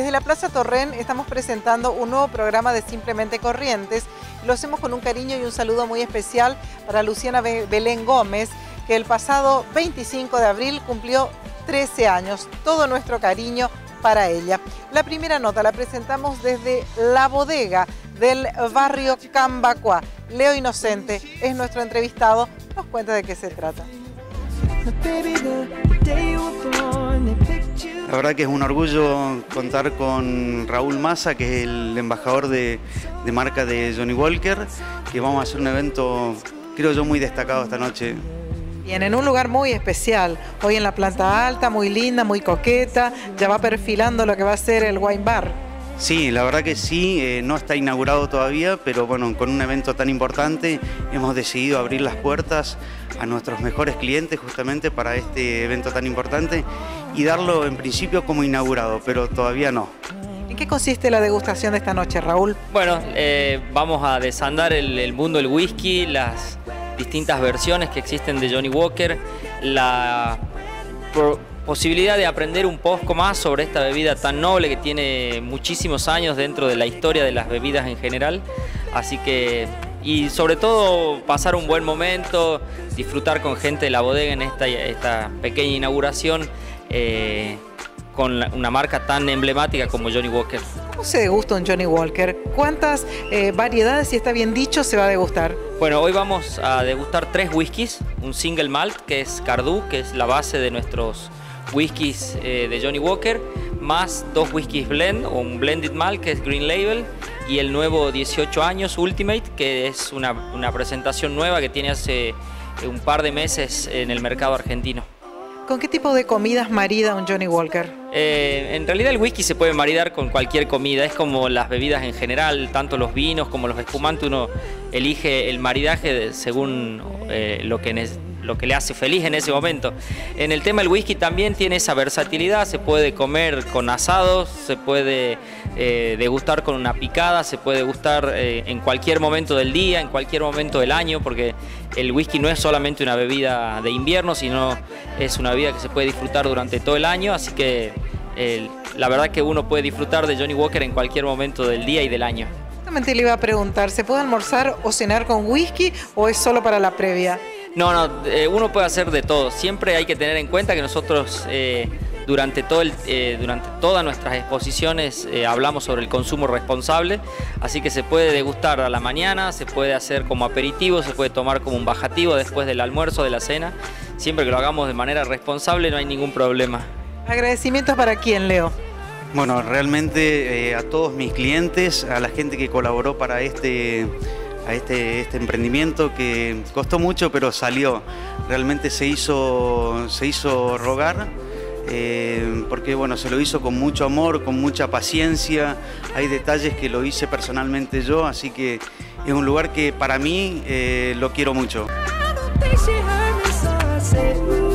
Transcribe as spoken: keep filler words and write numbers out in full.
Desde la Plaza Torrent estamos presentando un nuevo programa de Simplemente Corrientes. Lo hacemos con un cariño y un saludo muy especial para Luciana Belén Gómez, que el pasado veinticinco de abril cumplió trece años. Todo nuestro cariño para ella. La primera nota la presentamos desde la bodega del barrio Cambacuá. Leo Inocente es nuestro entrevistado. Nos cuenta de qué se trata. La verdad que es un orgullo contar con Raúl Massa, que es el embajador de, de marca de Johnnie Walker, que vamos a hacer un evento, creo yo, muy destacado esta noche. Bien, en un lugar muy especial, hoy en la planta alta, muy linda, muy coqueta, ya va perfilando lo que va a ser el wine bar. Sí, la verdad que sí, eh, no está inaugurado todavía, pero bueno, con un evento tan importante hemos decidido abrir las puertas a nuestros mejores clientes justamente para este evento tan importante y darlo en principio como inaugurado, pero todavía no. ¿En qué consiste la degustación de esta noche, Raúl? Bueno, eh, vamos a desandar el, el mundo del whisky, las distintas versiones que existen de Johnnie Walker, la por, posibilidad de aprender un poco más sobre esta bebida tan noble que tiene muchísimos años dentro de la historia de las bebidas en general, así que, y sobre todo pasar un buen momento, disfrutar con gente de la bodega en esta, esta pequeña inauguración eh, con una marca tan emblemática como Johnnie Walker. ¿Cómo se degusta un Johnnie Walker? ¿Cuántas eh, variedades, si está bien dicho, se va a degustar? Bueno, hoy vamos a degustar tres whiskies, un single malt que es Cardú, que es la base de nuestros whiskies eh, de Johnnie Walker, más dos whiskies blend o un blended malt que es Green Label y el nuevo dieciocho años Ultimate, que es una, una presentación nueva que tiene hace un par de meses en el mercado argentino. ¿Con qué tipo de comidas marida un Johnnie Walker? Eh, en realidad el whisky se puede maridar con cualquier comida, es como las bebidas en general, tanto los vinos como los espumantes, uno elige el maridaje según eh, lo que necesita, lo que le hace feliz en ese momento. En el tema del whisky también tiene esa versatilidad, se puede comer con asados, se puede eh, degustar con una picada, se puede degustar eh, en cualquier momento del día, en cualquier momento del año, porque el whisky no es solamente una bebida de invierno, sino es una bebida que se puede disfrutar durante todo el año, así que eh, la verdad que uno puede disfrutar de Johnnie Walker en cualquier momento del día y del año. Justamente le iba a preguntar, ¿se puede almorzar o cenar con whisky o es solo para la previa? No, no, eh, uno puede hacer de todo. Siempre hay que tener en cuenta que nosotros eh, durante, todo el, eh, durante todas nuestras exposiciones eh, hablamos sobre el consumo responsable, así que se puede degustar a la mañana, se puede hacer como aperitivo, se puede tomar como un bajativo después del almuerzo, de la cena. Siempre que lo hagamos de manera responsable no hay ningún problema. ¿Agradecimientos para quién, Leo? Bueno, realmente eh, a todos mis clientes, a la gente que colaboró para este... a este, este emprendimiento que costó mucho pero salió, realmente se hizo, se hizo rogar eh, porque bueno, se lo hizo con mucho amor, con mucha paciencia, hay detalles que lo hice personalmente yo, así que es un lugar que para mí eh, lo quiero mucho.